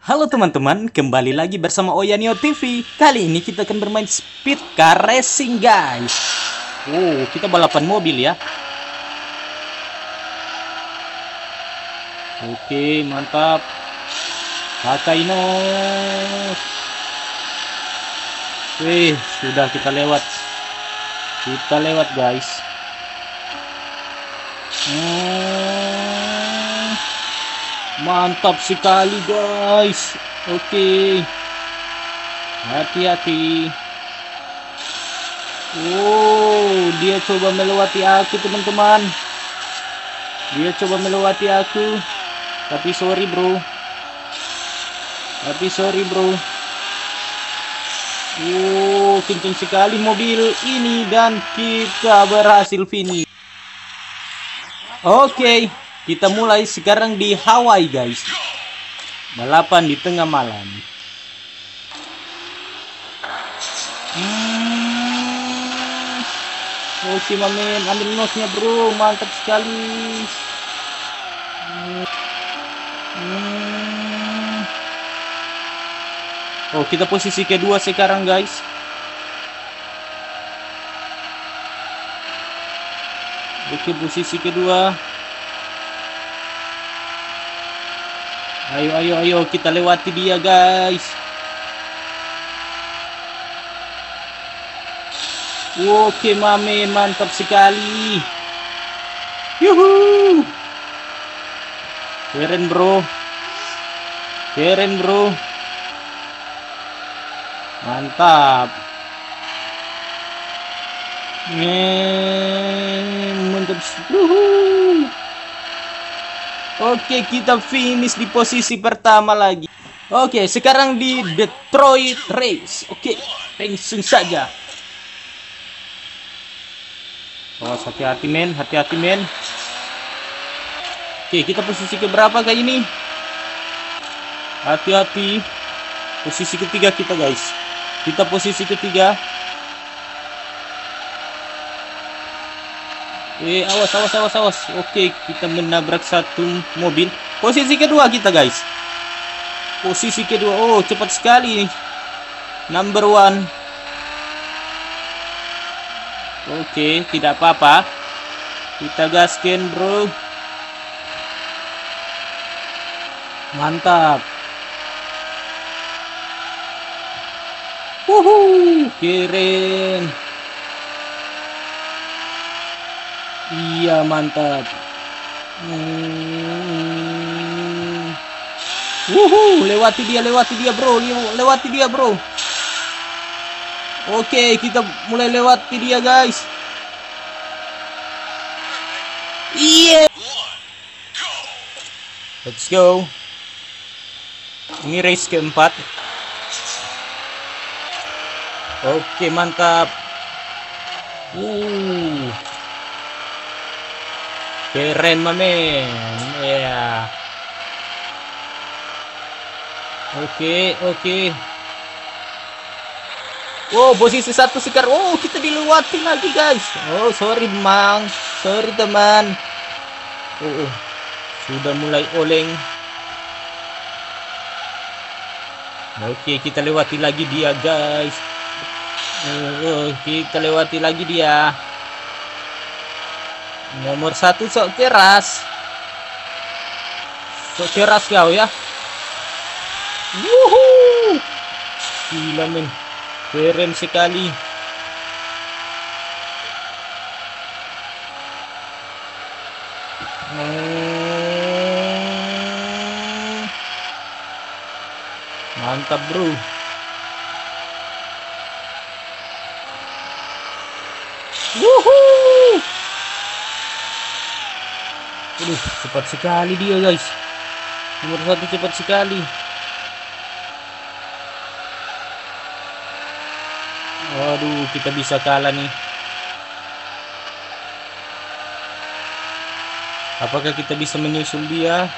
Halo teman-teman, kembali lagi bersama Oyanio TV. Kali ini kita akan bermain Speed Car Racing, guys. Oh, kita balapan mobil ya. Oke, mantap. Kakainos. Wih, sudah kita lewat. Kita lewat, guys. Mantap sekali, guys. Oke. Hati-hati. Oh, dia coba melewati aku, teman-teman. Dia coba melewati aku. Tapi sorry, bro. Oh, kenceng sekali mobil ini dan kita berhasil finish. Oke. Kita mulai sekarang di Hawaii, guys. Balapan di tengah malam. Oke, mamen, ambil nosnya, bro. Mantap sekali. Oh, kita posisi kedua sekarang, guys. Oke, posisi kedua. Ayo, kita lewati dia, guys. Oke, mamen, mantap sekali. Yuhu. Keren, bro. Mantap. Mantap. Yuhu. Oke, kita finish di posisi pertama lagi. Oke, sekarang di Detroit Race. Oke, langsung saja. Awas, hati-hati, men. Oke, kita posisi keberapa kali ini? Hati-hati. Posisi ketiga kita, guys. Kita posisi ketiga. Awas. Oke, kita menabrak satu mobil. Posisi kedua kita, guys. Oh, cepat sekali. Number 1. Oke, tidak apa-apa. Kita gaskan, bro. Mantap. Keren. Iya, mantap. Lewati dia, bro. Oke, kita mulai lewati dia, guys. Iya. Let's go. Ini race keempat. Oke, mantap. Keren, mamen. Ya. Oke. Oh, posisi satu sekarang. Oh, kita dilewati lagi, guys. Oh, sorry, teman. Oh, sudah mulai oleng. Oke, kita lewati lagi dia, guys. Kita lewati lagi dia. Nomor 1 sok keras kau ya. Wuhu. Gila, men. Keren sekali. Mantap, bro. Wuhu. Cepat sekali dia, guys. Nomor 1 cepat sekali. Waduh, kita bisa kalah nih. Apakah kita bisa menyusul dia?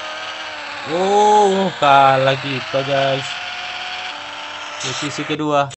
Oh, kalah kita, guys. Posisi kedua.